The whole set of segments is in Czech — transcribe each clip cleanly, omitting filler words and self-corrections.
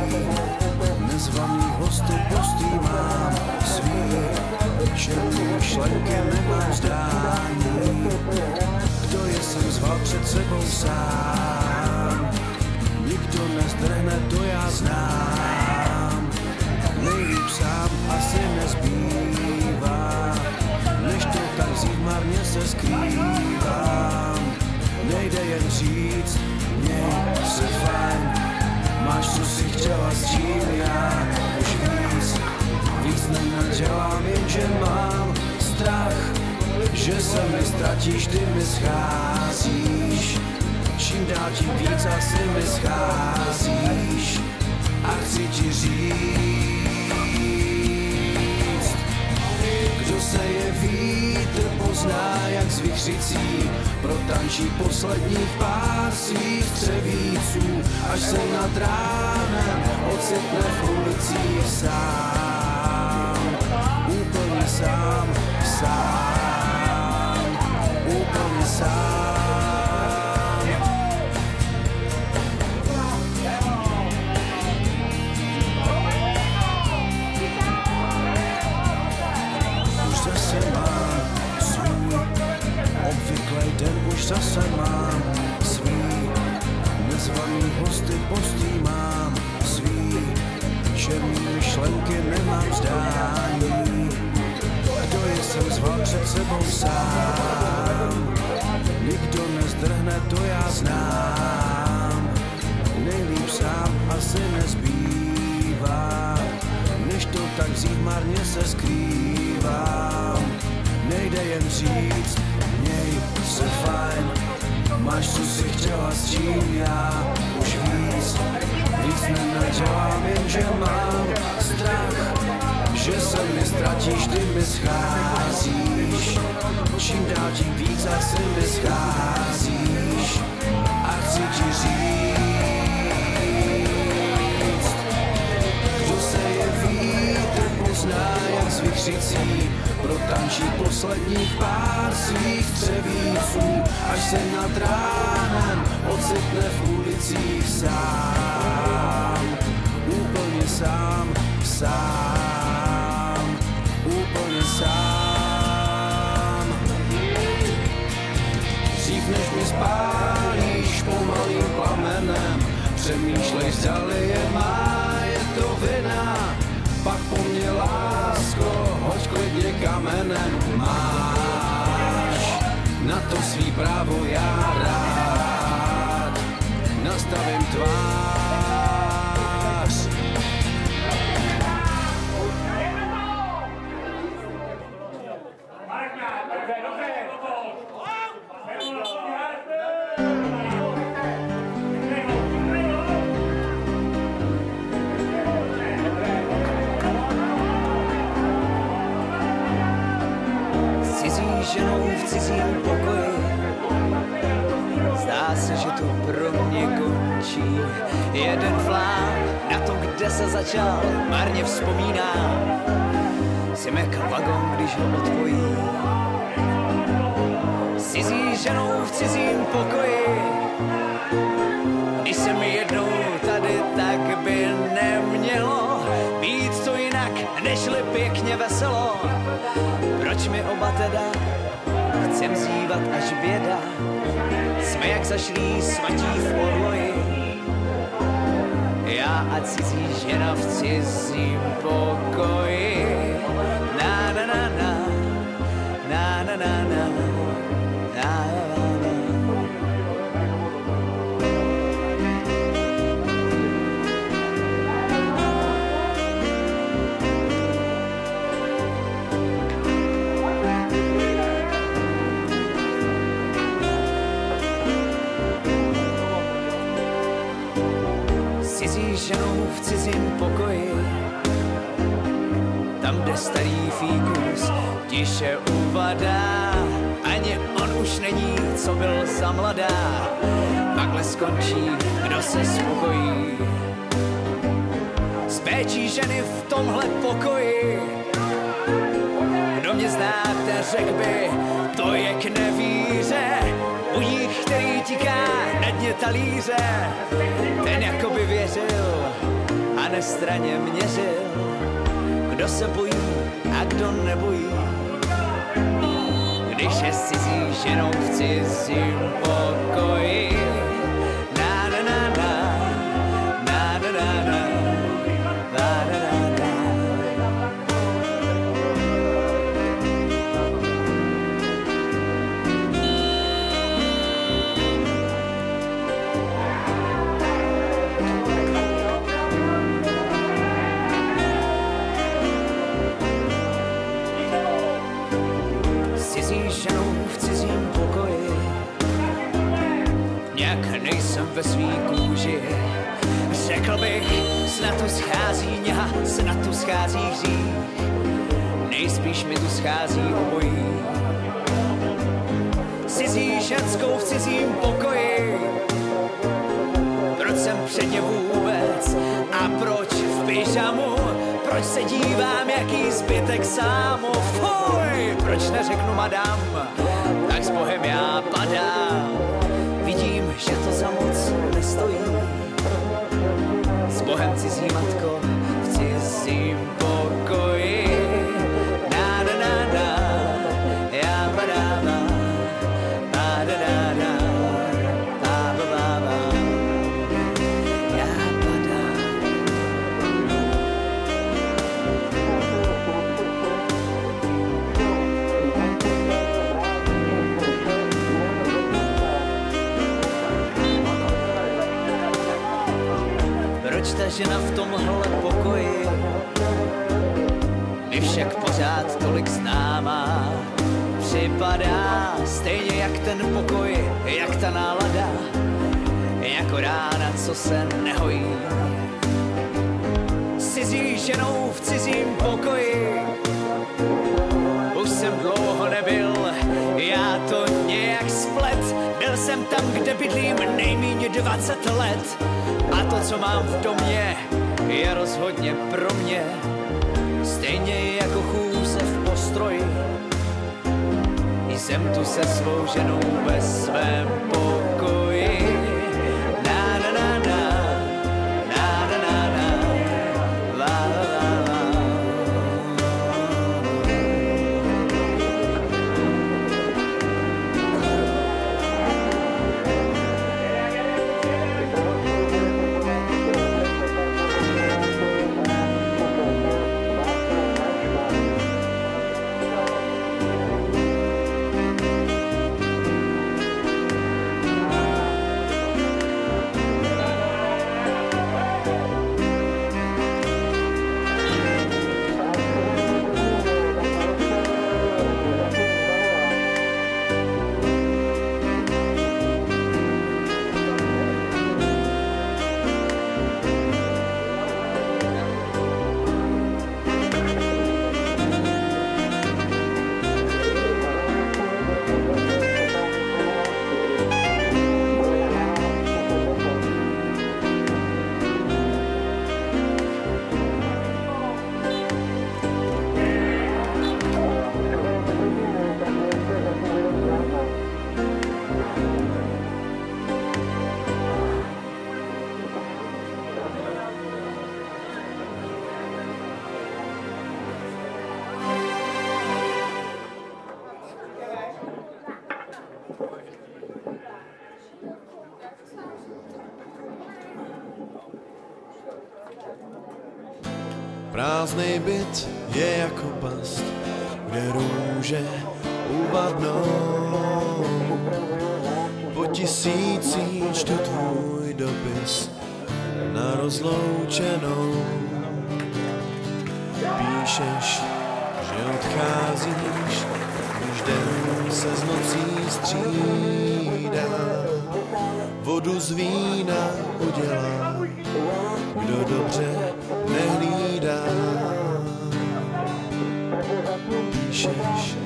nezvaný hosty postý mám svý, černý myšlenky nemám zdání. Kdo je sem zval před sebou sám, nikdo nezdrhne, to já znám. Nejlíp sám asi nezbývá, než to tak vzít, marně se skrývám. Nejde jen říct, měj se fajn, máš co si chtěla, s čím já už víc nenadělám, jenže mám strach, že se mi ztratíš, ty mi scházíš, čím dál tím víc asi mi scházíš a chci ti říct, kdo se je vítr pozná jak z vichřicí, protančí posledních pár svých střevíců, až se nad ránem ocitne v ulicích sám, úplně sám, úplně sám. Už zase mám svůj obvyklej den, už zase mám svý, nezvaný hosty postý mám svý, černý myšlenky nemám zdání. Kdo je sem zval před sebou sám, nikdo nezdrhne, to já znám. Nejlíp sám asi nezbývá, než to tak vzít, marně se skrývám. Nejde jen říct, měj se fajn, máš co si chtěla, s čím já už víc nenadělám, jenže mám strach, že se mi ztratíš, ty mi scházíš, čím dál tím víc asi mi scházíš a chci ti říct, kdo se je vítr pozná jak z vichřicí, protančí posledních pár svých střevíců, až se nad ránem ocitne v ulicích sám, úplně sám, úplně sám. Dřív než mi spálíš pomalým plamenem, přemýšlej, zdali je má, je to vina, pak po mně lásko, hoď klidně kamenem. Máš na to svý právo, já rád nastavím tvář. Ženou v cizím pokoji, zdá se, že to pro mě končí. Jeden flám na to, kde se začal, marně vzpomíná. Simek vagon, když ho odpojí. S cizí ženou v cizím pokoji, když jsem jednou tady, tak by nemělo být to jinak, nežli pěkně veselo. Proč mi oba teda chcem zívat až běda? Jsme jak zašlí svatí v orloji, já a cizí žena v cizím pokoji. Na na na na, na na na na, na. Ženou v cizím pokoji, tam, kde starý fíkus tiše uvadá, ani on už není, co byl za mladá. Takhle skončí, kdo se spokojí s péčí ženy v tomhle pokoji. Kdo mě znáte, řekl by, to je k nevíře, uník, který tiká na dně talíře. Ten jakoby věřil a mne straně měřil, kdo se bojí a kdo nebojí. Když je s cizí ženou v cizím pokoji. Na na na na, na na na na, na na na na. V cizím pokoji, nějak nejsem ve svý kůži. Řekl bych, snad tu schází něha, snad tu schází hřích. Nejspíš mi tu schází obojí. Cizí ženskou v cizím pokoji. Proč jsem před ně vůbec a proč v pyžamu? Proč se dívám, jaký zbytek sámu? Fuj, proč neřeknu madam, tak s Bohem já padám. Vidím, že to za moc nestojí. S Bohem cizí matko v cizím pokoji. Na na na na, já padám, na na na na, ba ba ba ba, já padám. Proč ta žena v tomhle pokoji mi však pořád tolik známá? Připadá stejně jak ten pokoj, jak ta nálada, jako rána, co se nehojí. S cizí ženou v cizím pokoji už jsem dlouho nebyl, já to nějak splet. Byl jsem tam, kde bydlím nejméně 20 let. A to, co mám v domě, je rozhodně pro mě stejně jako chůze v postroji. Jsem tu se svou ženou ve svém pokoji. Na na na na, na na na na, la la la la. Prázdnej byt je jako past, kde růže uvadnou. Po tisící čtu tvůj dopis na rozloučenou. Píšeš, že odcházíš, když den se z nocí střídá. Vodu z vína udělá, kdo dobře nehlídá. Píšeš,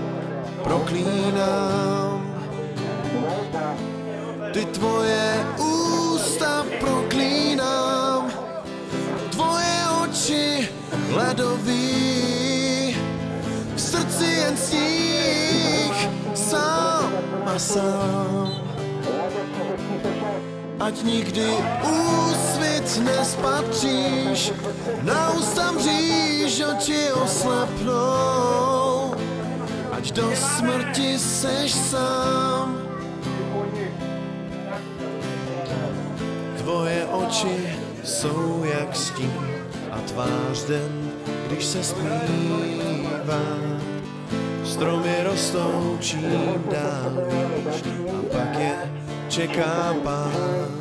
proklínám ty tvoje ústa, proklínám tvoje oči ledový, v srdci jen sníh, sám a sám. ať nikdy úsvit nespatříš, na ústa mříž, oči oslepnou, ať do smrti seš sám. Tvoje oči jsou jak stín a tvář den, když se smívá. Stromy rostou čím dál výš a pak je čeká pád.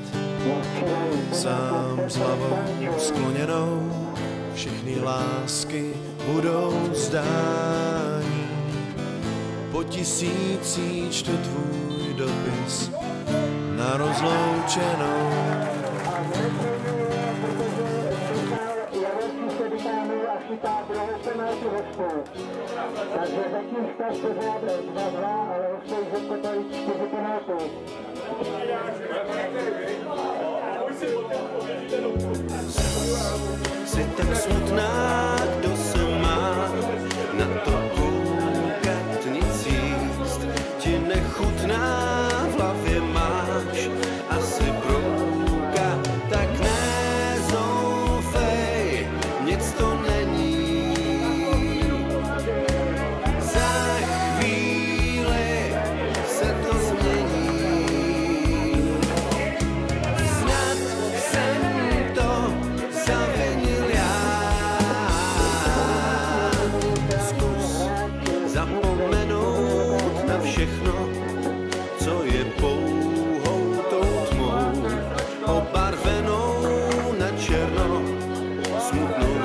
Sám s hlavou skloněnou, všechny lásky budou zdání. Po tisící čtu tvůj dopis na rozloučenou. Takže zatím stav pořádek 2-2, ale už se zakopají 4 penalty. Jsi tak smutná, kdo se má na to koukat, nic jíst ti nechutná, v hlavě máš asi brouka, tak nezoufej, nic to není. Za chvíli se to změní. Snad jsem to zavinil já. Zkus zapomenout na všechno, co je pouhou tou tmou, obarvenou na černo, smutnou